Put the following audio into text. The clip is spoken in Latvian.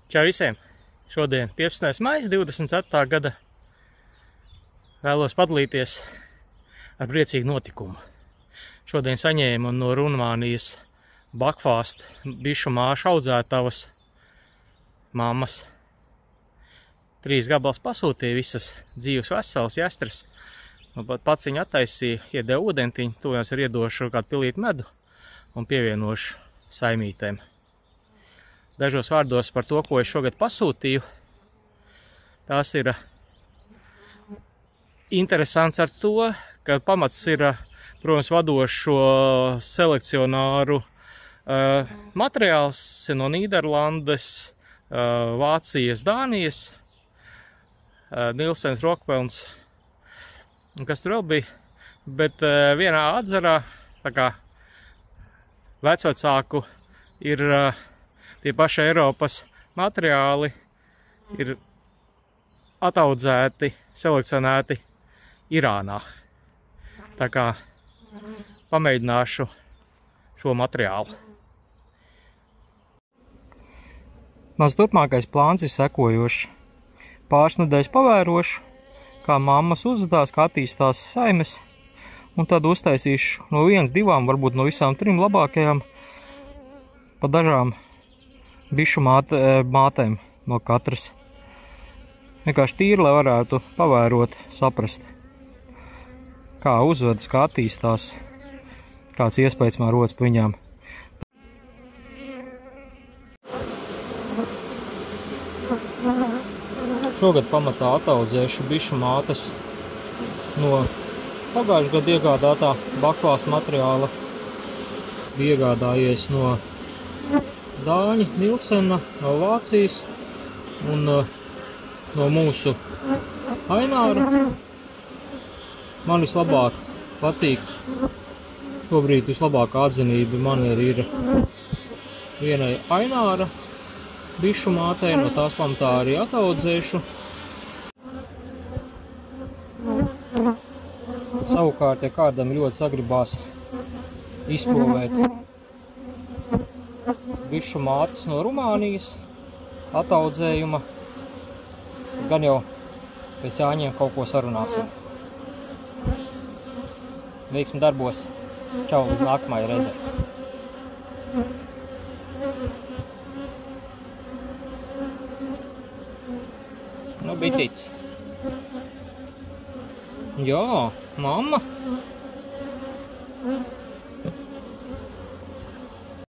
Čau visiem! Šodien 15. maijs 24. gada vēlos padalīties ar priecīgu notikumu. Šodien saņēmu no Rumānijas Buckfast bišu māšu audzētavas mammas. 3 gabals pasūtīja, visas dzīves veselas, jastras. Pats viņu attaisīja, iedeva ūdentiņu, tuvējās ar iedošu kādu pilīti medu un pievienošu saimītēm. Dažos vārdos par to, ko es šogad pasūtīju. Tās ir interesants ar to, ka pamats ir, protams, vadošo selekcionāru materiāls no Nīderlandes, Vācijas, Dānijas, Nilsens, Rokpelns, kas tur vēl bija. Bet vienā atzarā, tā kā vecvecāku, ir tie paši Eiropas materiāli, ir ataudzēti, selekcionēti Irānā. Tā kā pamēģināšu šo materiālu. Mans turpmākais plāns ir sekojošs. Pāris nedēļas pavērošu, kā mammas uzvedās, kā attīstās saimes, un tad uztaisīšu no 1, 2, varbūt no visām 3 labākajām pa dažām bišu mātēm no katras. Vienkārši tīri, lai varētu pavērot, saprast, kā uzvedas, kā attīstās, kāds iespējas man rodas pa viņām. Šogad pamatā ataudzēšu bišu mātes no pagājušā gada iegādātā Buckfast materiāla. Bija iegādājies no Dāņa, Nilsena, no Vācijas un no mūsu Aināra. Man vislabāk patīk, šobrīd vislabākā atzinība man ir vienai Aināra bišu mātei, no tās pamatā arī ataudzēšu. Savukārt, ja kādam ļoti sagribās izprovēt bišu mātes no Rumānijas ataudzējuma, gan jau pēc Jāņiem kaut ko sarunāsim. Veiksmi darbos. Čau, līdz nākamajai reizei. Nu, bitīts. Jā, mamma.